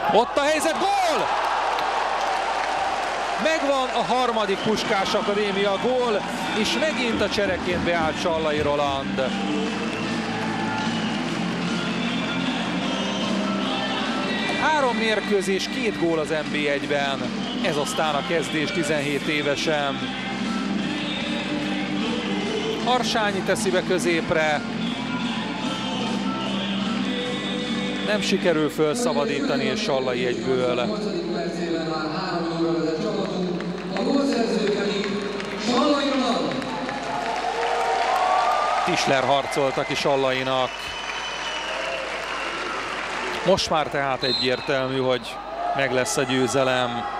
Ott a helyzet, gól! Megvan a harmadik Puskás Akadémia gól, és megint a csereként beállt Sallai Roland. Három mérkőzés, 2 gól az NB1-ben. Ez aztán a kezdés 17 évesen. Harsányi teszi be középre. Nem sikerül felszabadítani, és Sallai egyből. Tischler harcolta ki Sallainak. Most már tehát egyértelmű, hogy meg lesz a győzelem.